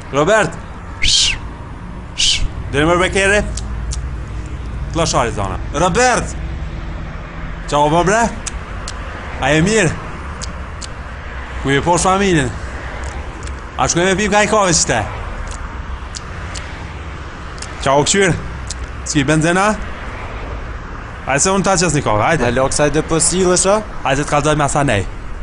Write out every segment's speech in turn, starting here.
Robert! Dere më bekere? Klashari zona. Robert! Qao më bre? A e mirë? Ku je posh familjen? A shkoj me pim ka i kove qëte? Qao këshyr? S'ki benzena? Hajde se unë ta qës një kove, hajde. Alo, kësaj dhe pësilësha? Hajde të kalzoj me asanej.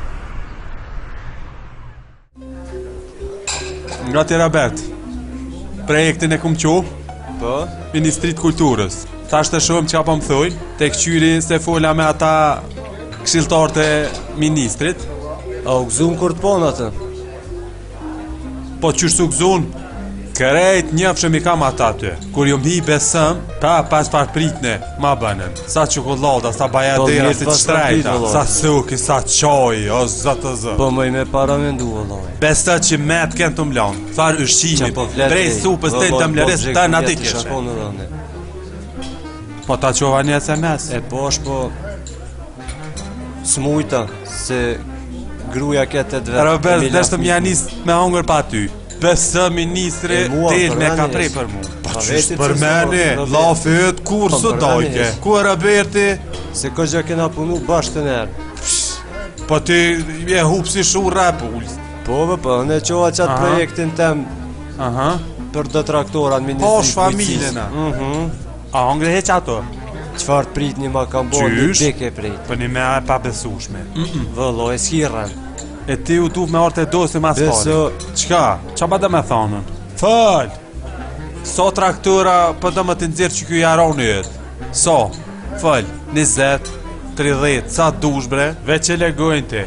Nga ti Robert, projektin e kum qu, Po? Ministrit Kulturës. Ta shte shumë që ka po më thujnë, te këqyri se fola me ata këshilltarët e ministrit. A u gëzun kur të ponë atë? Po qysh su gëzun, kërejt njëfshëm i kam ata ty. Kur ju mhi besëm, ta pas par pritne, ma bënën. Sa qokolada, sa bajadera, mirë, si pas të shtrejta, par prit, sa suki, sa qoj, o zëtë zë. Po më i me para me ndu, vëllaj. Besta që me të kënë të mlanë, farë ushqimi, prej supës të të mlërës, ta në ati kishe. Po ta qova një SMS. E po është po... Smujta, se gruja këtë të vetë... Robert, deshtë më janis me hongër pa ty. Besë ministri tel me ka prej për mu. Pa qështë për meni, lafet, kur së dojke. Ku e Roberti? Se këgja kena punu bashkë të nërë. Po ti e hupë si shu rapullës. Po vë po, ne qoha qatë projektin tem për do traktoran ministri Posh familjena. A hongre heq ato? Qfar të prit një ma kam bo një dike prit. Për një me a e pa besushme. Vëlloj, s'hirën. E ti u tuf me orte dosi mas fali. Beso... Qka? Qa ba dhe me thonën? Fëll! So traktora për dhe më të nëzirë që kjo jaroni jetë? So? Fëll, 20, 30, sa dush bre? Veq e legojnë ti.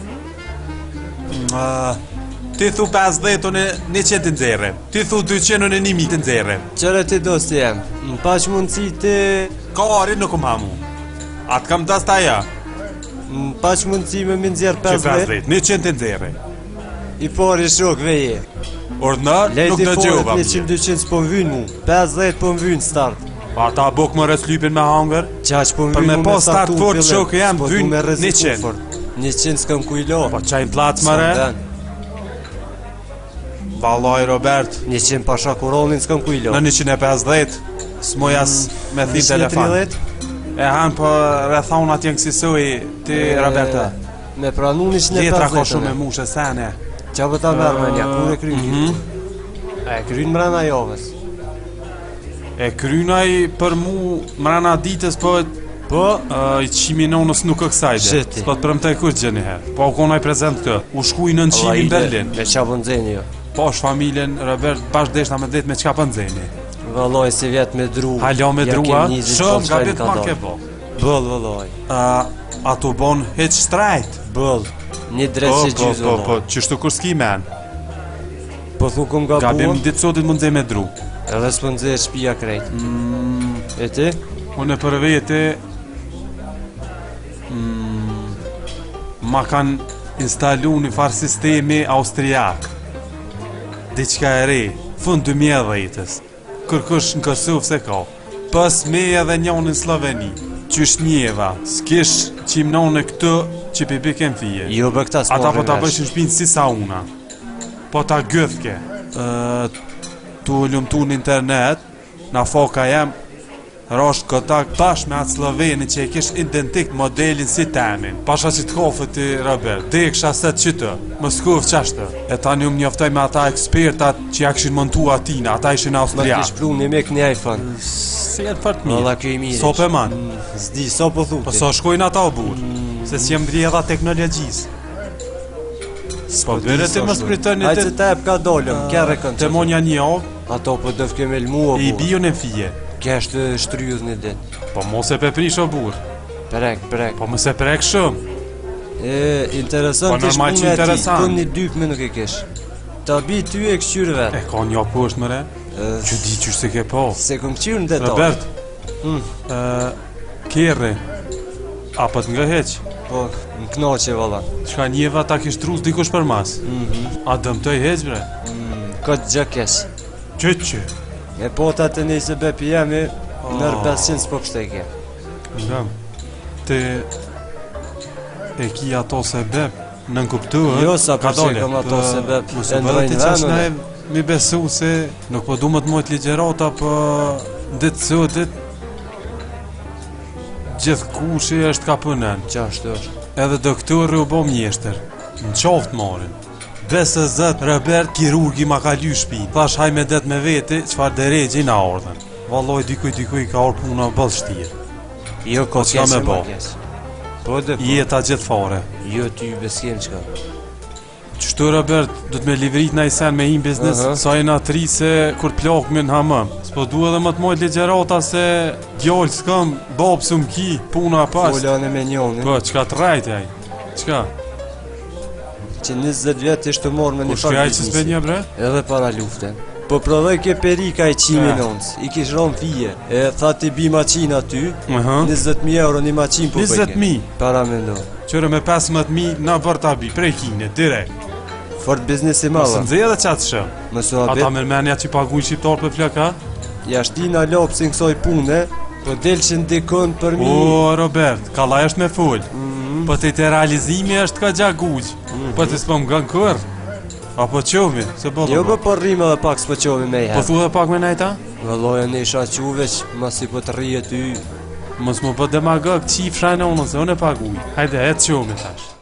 Ti thu 50 në 100 të nëzirë. Ti thu 200 në 1000 të nëzirë. Qëre ti do së jem? Në pash mundësi ti... Kari nuk më hamu. Atë kam das taja. Në pash mundësi me minëzirë 50? 100 të nëzirë. I pori shok veje. Ordnar, nuk në gjova më. 100-200 s'po më vynë mu. 50 po më vynë start. Pa ta buk më rëslypin me hangër. Qaq po më Për vynë me mu po me start startu fort shokë jam vynë 100. 100 s'kam kujlo. Po qajnë plac më re? Valoj Robert. 100 pasha kuronin s'kam kujlo. Në 150 s'moj as me thim telefon. 130? E hanë po rethon atje kësisoj ti Roberta. Me pranu 150. Letra ko shumë me mushe sene. Qa për ta mërë me nja, kur e krynë? E krynë mrena javës. E krynaj për mu mrena ditës po i qimi nonës nuk e kësajde. S'po të përëm të e kërë gjë njëherë. Po u konaj prezent këtë. U shkuj në qimi në Berlin. Me qa për nëzeni jo? Po është familjen Robert bashkë deshna me det me qka për nëzeni. Vëlloj si vjetë me dru. Halo me drua, shumë nga bitë ma ke bo. Bëll, vëlloj. A tu bon heq shtrajt? Bëll, një dretë që gjyzë, vëlloj. Po, qështu kur s'ki men? Po thu kum ga buon? Gabim ditë sotit mund zhe me dru. Edhe s'po nëzhe shpia krejt. E ti? Unë e për vete ma kanë instalu një farë sistemi austriak. Diqka e re, fund 2010-ës. Kërkush në Kosovë se ka. Pës me edhe njonë në Sloveni. Qysh njeva, s'kish qimnon e këtë që pipiken fije. Jo bë këta s'po ata po ta bësh në shpinë si sauna. Po ta gëthke. Tu lumtu në internet, na foka jem, rosh kontakt bash me atë Sloveni që e kish identik modelin si temin. Pasha që t'kofë ti Robert, deksha se të qytë, Moskov qashtë. E tani më njoftoj me ata ekspertat që ja këshin montu atina, ata ishin austriak. Ma kish pru një mek një iPhone. Si jetë fart mirë. Valla kjo i mirë. So pe man. Zdi, so po thu Po so shkojnë ata o burë, se si jem bërjedha teknologjisë. Po vere ti më spritoni Hajtë se ta e ka dollëm, kjerë e kënë të monja një ovë, ato po dëf keme lmu o i burë. bio në fije. Kja është shtryuz një dit. Po mos e peprish o burë. Prek. Po mos e prek shumë. Interesant Po normal që interesant. Kun një dyp me nuk e kish. Ta bi ty e këshqyrë vetë. E ka një poshtë mëre? Që di që se ke po. Se këm këshqyrë në detaj. Robert, kjerri, apo të nga heq? Po, në knoqe valla. Qka njeva ta kish trus dikush për mas? A dëmtoj heq bre? Këtë gjë kesh. Qëqë? E po ta të nejse bepi jemi, nër 500 s'po pështeke. Ngam, te e ki ato se bep, Nën kuptuar. Jo sa ka dole. kam ato se be Mos e bëre ti çash na mi besu se nuk po duhet më të ligjërata po ditë sotit gjithë kushi është ka punën. Qashtu është. Edhe doktori u bo mjeshtër. Në qoftë marin. Besë zët Robert kirurgi ma ka ly shpi. Thash haj me det me veti qfar deregji na ardhen. Valloj dikuj ka orë puna bëllë shtirë. Jo ko s'ka me bo. Po dhe po. Jeta gjithë fare. Jo ty beskem qka. Qështu Robert, du të me livrit na i sen me im biznes, sa e na tri se kur plak me në hamëm. S'po du edhe më të mojt ligjerata se djallë s'kam, babë s'u m'ki, puna pas. Folane me njonin. Po, qka të rajt aj? Qka? Që 20 vjetë ishtë të morë me një Po shkaj që s'pe një bre? Edhe para luften. Po prodhoj ke perika i qimi nënës, i kish ron fije. E tha ti bi maqin aty, 20.000 euro një maqin po pëjke. 20.000? Para me ndo. Qërë me 15.000 na bërë tabi, prej kine, direkt. Fort biznes i madhe. Mësë nëzhe edhe qatë shë. Mësë abet. Ata mërmenja që paguj shqiptar për flaka? Jashtina lopë si në kësoj pune, po delqin dikon për mi. O, Robert, kalla është me full. Po të të realizimi është ka gjaguj. Po të s'pëm nga në kër. Apo qovi, se bëllë. Jo po rrime dhe pak s'po qovi me Po thu dhe pak me najta? Vëlloja në isha quveq, mas i po të rrije ty. Mos më bë demagog qif shajnë unë, se unë e paguj. Hajde, e të qovi thash.